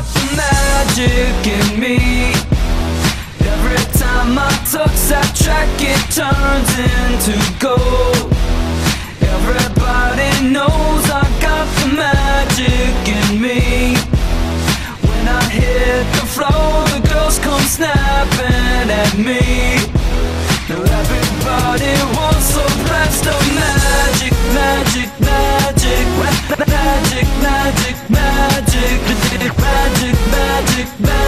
the magic in me. Every time I touch that track, it turns into gold. Everybody knows I got the magic in me. When I hit the floor, the girls come snapping at me. Now everybody wants a blast of magic, magic, magic, magic, magic, magic, magic, magic, magic.